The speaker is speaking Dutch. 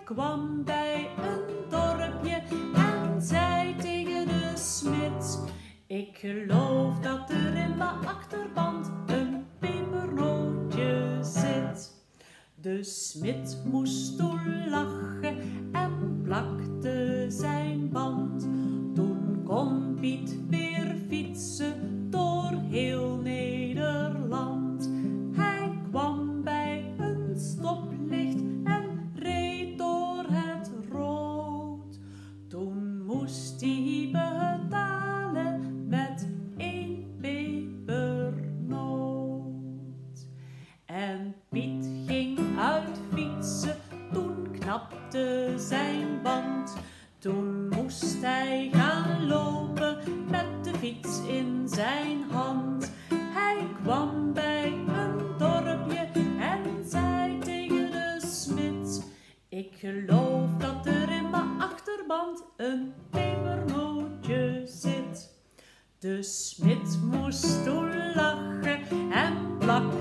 kwam bij een dorpje en zei tegen de smid: ik geloof dat er in mijn achterband een pepernootje zit. De smid moest toen lachen en plakte zijn band. Toen kon Piet weer fietsen door heel Nederland. Hij kwam bij een stoplicht en reed door het rood. Toen moest hij betalen met 1 pepernoot. En Piet ging uit fietsen, toen knapte zijn band. Toen moest hij gaan lopen met de fiets in zijn hand. Hij kwam bij een dorpje en zei tegen de smid: ik geloof dat er in mijn achterband een pepernootje zit. De smid moest toen lachen en plakken